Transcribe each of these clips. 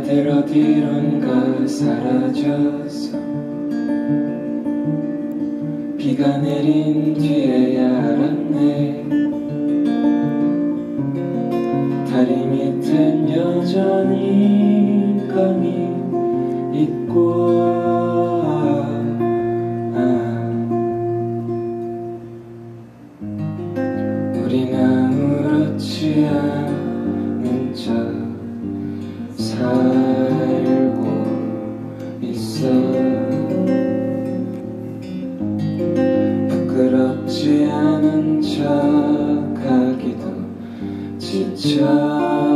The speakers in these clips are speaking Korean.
다들 어디론가 사라졌어. 비가 내린 뒤에야 알았네. 다리 밑엔 여전히 감이 있고 우린 아무렇지 않은 척 살고 있어. 부끄럽지 않은 척하기도 지쳐.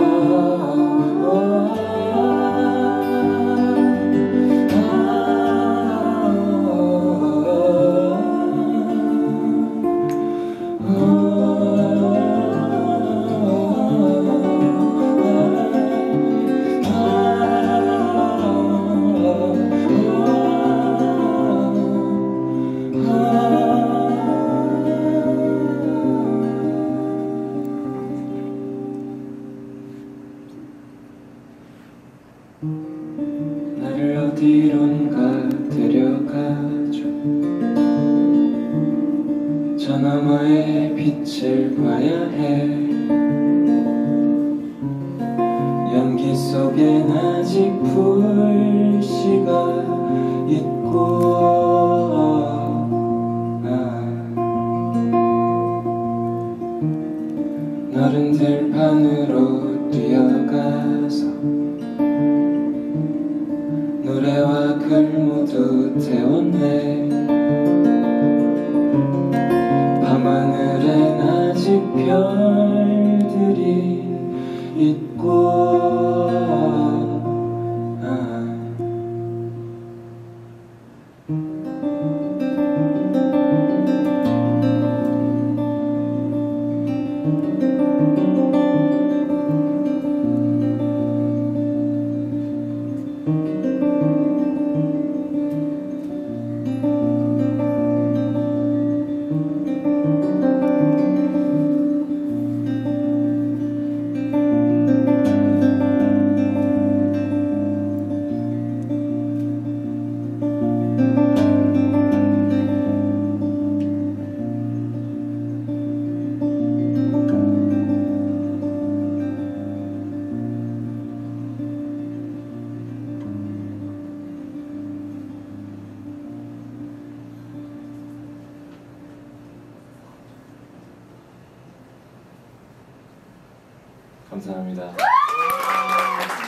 나를 어디론가 데려가줘. 저 너머의 빛을 봐야 해. 연기 속엔 아직 불씨가 있고 너른 들판으로 뛰어가서 노래와 글 모두 태웠네. 밤하늘엔 아직 별들이 있고 감사합니다.